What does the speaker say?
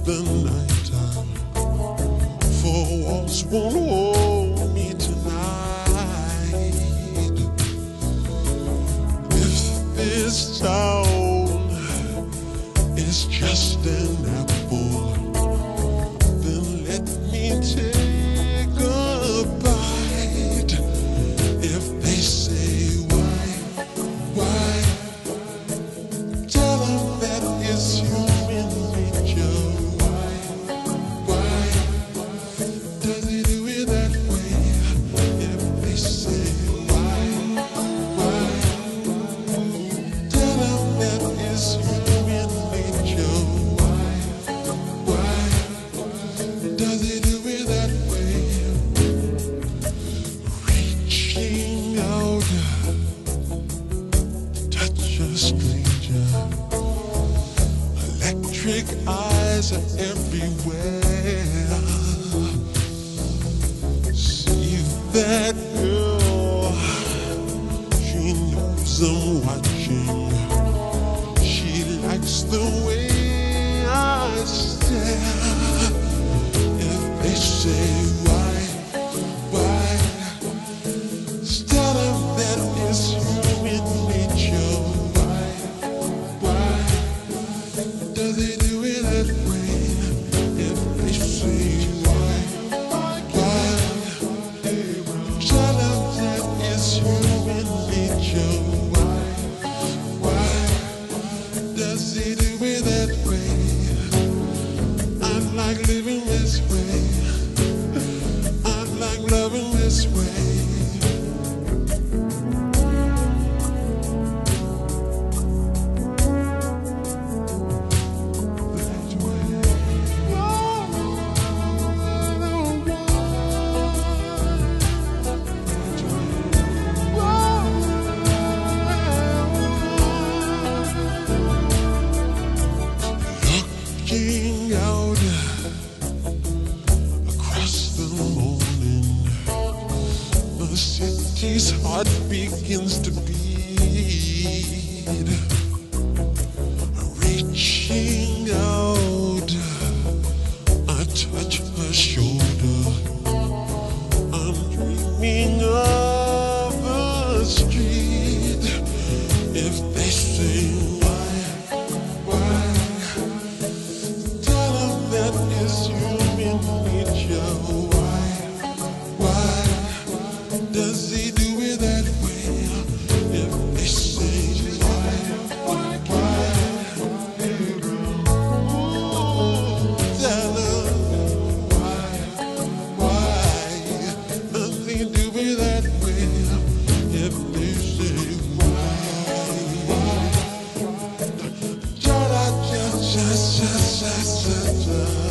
the nighttime. Four walls won't hold me tonight. If this town is just an apple, then let me take a bite. If they say why, tell them that it's human nature. Why does he do it that way? If they say why, tell them that it's human nature. Why does he do it that way? Reaching out, touch a stranger. Electric eyes are everywhere. See that girl, she knows I'm watching. She likes the way I stare. If they say why, tell them that it's human nature. Why does he do it that way? If they say why, tell them that it's human nature. Why does he do it that way? I like living this way. I like loving this way. Looking out across the morning, the city's heart begins to beat. Reaching out, I touch her shoulder. I'm dreaming of a street. If they say why, tell them that it's human nature. Why does he do it that way? If they say why, tell them why does he do it that way? If they say why,